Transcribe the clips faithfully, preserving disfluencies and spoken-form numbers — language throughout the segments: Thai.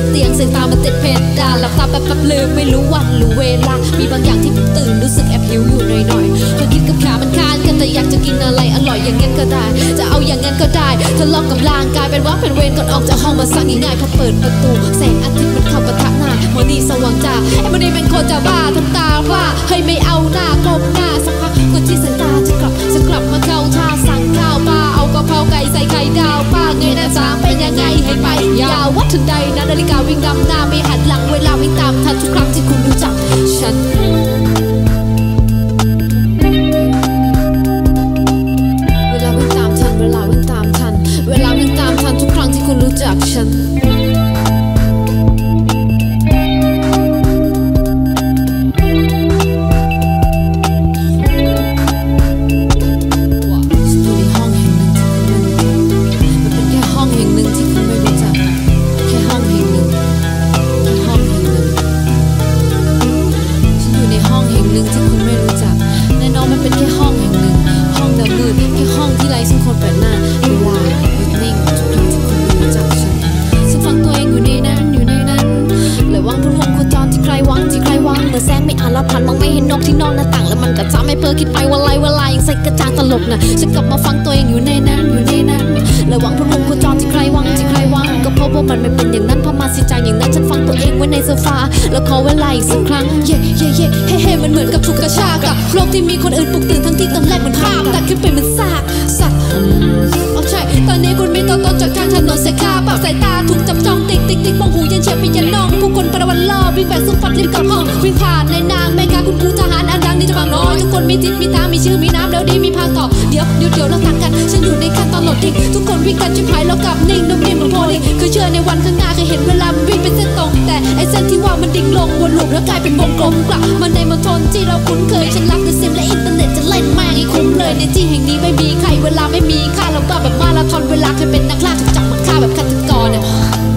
เตียงเสียงตามันติดเพดานหลับตาแป๊บแป๊บลืมไม่รู้วันหรือเวลามีบางอย่างที่ผมตื่นรู้สึกแอบหิวอยู่หน่อยๆพอคิดกับขามันค้านกันแต่อยากจะกินอะไรอร่อยอย่างงั้นก็ได้จะเอาอย่างงั้นก็ได้ทดลองกับร่างกายเป็นว่าเป็นเวรก่อนออกจากห้องมาสั่งง่ายๆพอเปิดประตูแสงอาทิตย์มันเข้าปะทะหน้าวันนี้สว่างจ้าไอ้วันนี้เป็นคนจะบ้าทำตาว่าเฮ้ยไม่เอาหน้ากลมหน้าสักพักคนที่สายตาจะกลับจะกลับมาเข้าท่าสั่งข้าวปลาเอากะเพราไก่ใส่ไข่ดาวป้าเงยหน้าสามเป็นยังไงให้ไปยาววัดทันใดนะนาฬิกาวิ่งนำหน้าไม่หันหลังเวลาวิ่งตามทันทุกครั้งที่คุณรู้จักฉันเวลาวิ่งตามทันเวลาวิ่งตามทันเวลาวิ่งตามทันทุกครั้งที่คุณรู้จักฉันแสงไม่อาละพันมองไม่เห็นนกที่นอกหน้าต่างแล้วมันก็ทำให้เพ้อคิดไปว่าไรว่าลายยังใส่กระจางตลบนะฉันกลับมาฟังตัวเองอยู่ในนั้นอยู่ในนั้นและหวังพลุ่งโคจรที่ใครวังที่ใครวังก็พบว่ามันไม่เป็นอย่างนั้นพอมาสิใจอย่างนั้นฉันฟังตัวเองไว้ในโซฟาแล้วขอเวลาอีกสักครั้งเย่เย่เย่เฮ่เฮ่มันเหมือนกับถูกกระชากอะโลกที่มีคนอื่นปลุกตื่นทั้งที่ตอนแรกมันภาพตัดขึ้นไปมันซากสัตว์เอาใช่ตอนนี้คุณมีตัวตนจากทางถนนเสียค่าปรับสายตาถูกจับจ้องติ๊กติ๊กติ๊กมองหูยันเฉียบไปยันน้องผู้คนประวันล่อวิ่งแบบสุดฟัดรีบกลับห้องวิ่งผ่านในนางแม่กาคุณครูทหารอันดังนี่จะฟังน้อยทุกคนมีจิตมีตามีชื่อมีน้ำแล้วดีมีพาต่อเดี๋ยวเดี๋ยวเดี๋ยวเราต่างกันฉันอยู่ในขั้นตอนหลดทิ้งทุกคนวิ่งกันชิบหายแล้วกลับนิ่งนุ่มนิ่มเหมือนโพลิ่งเคยเชื่อในวันข้างหน้าเคยเห็นเวลามันวิ่งเป็นเส้นตรงแต่ไอเส้นที่ว่ามันดิ่งลงวนลูปแล้วกลายเป็นวงกลมกลับมาในมณฑลที่เราคุ้นเคยฉันรักในซิมและอินเทอร์เน็ตจะเล่นแม่งให้คุ้มเลยในที่แห่งนี้ไม่มีใครเวลาไม่มีค่าเราบ้าแบบมาราธอนเวลาเคยเป็นนักล่าถูกจับมาฆ่าแบบฆาตกรเนี่ย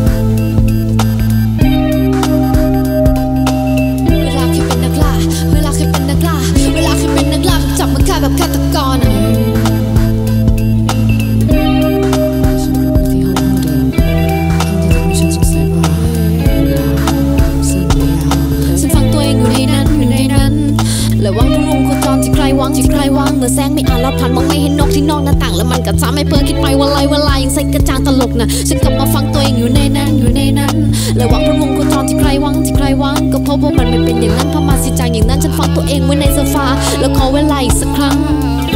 แบบฆาตกรอ่ะฉันฟังตัวเองอยู่ในนั้นอยู่ในนั้นและหวังพลุ่งโคจรที่ใครวางที่ใครวางเมื่อแสงไม่อาละพันมองไม่เห็นนกที่นอกหน้าต่างแล้วมันก็ทำให้เพ้อคิดไปว่าไรว่าลายยังใส่กระจางตลกนะฉันกลับมาฟังตัวเองอยู่ในนั้นอยู่ในนั้นและหวังพลุ่งโคจรที่ใครวางที่ใครวางก็พบว่ามันไม่เป็นอย่างนั้นพอมาสิใจอย่างนั้นฉันฟังตัวเองไว้ในโซฟาแล้วขอเวลาอีกสักครั้ง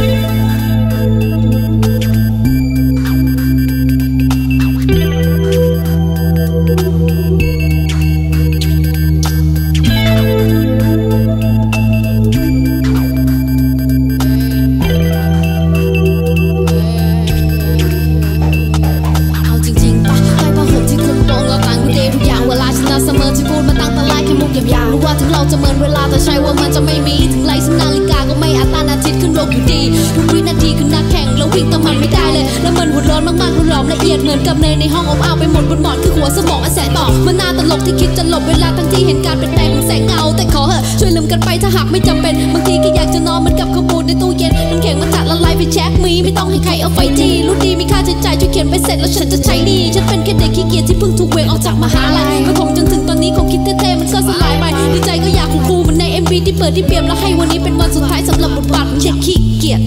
เสมอที่พูดมาตั้งแต่แรกแค่มุกหยาบๆรู้ว่าถึงเราจะเมินเวลาแต่ใช่ว่ามันจะไม่มีถึงไรซึ่งนาฬิกาก็ไม่อาจต้านอาทิตย์ขึ้นโลกอยู่ดีทุกวินาทีคือนักแข่งแล้ววิ่งต่อมันไม่ได้เลยแล้วมันหัวร้อนมากๆรุนแรงละเอียดเหมือนกับเนยในห้องอบอ้าวไปหมดบนหมอนคือหัวสมองอันแสนต่อมันน่าตลกที่คิดจะหลบเวลาทั้งที่เห็นการเปลี่ยนแปลงของแสงเงาแต่ขอเหอะช่วยลืมกันไปถ้าหากไม่จำเป็นบางทีก็อยากจะนอนเหมือนกับขบูดในตู้เย็นมันแข็งมันจัดละลายไปแช็คมีไม่ต้องให้ใครเอาไฟจีรู้ดีมีค่าใช้จ่ายช่วยเขียนไปเสร็จแล้วฉันจะใช้ดีฉันเป็นแค่เด็กขี้เกียจที่เพิ่งถูกเวงออกจากมหาลัยมาคงจนถึงตอนนี้คงคิดเท่ๆมันก็สลายไปดีใจก็อยากคูลๆเหมือนใน เอ็ม วี ที่เปิดที่เปี่ยมแล้วให้วันนี้เป็นวันสุดท้ายสำหรับบทบาทของเด็กขี้เกียจ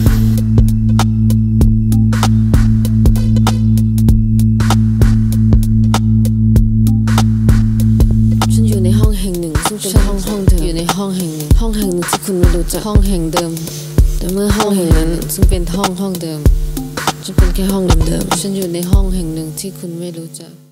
ฉันอยู่ในห้องแห่งหนึ่งซึ่งเป็นห้องห้องเดิมอยู่ในห้องแห่งหนึ่งห้องแห่งหนึ่งที่คุณไม่รู้จักห้องแห่งเดิมแต่เมื่อห้องแห่งนั้นซึ่งเป็นห้องห้องเดิมฉันเป็นแค่ห้องเดิมๆฉันอยู่ในห้องแห่งหนึ่งที่คุณไม่รู้จัก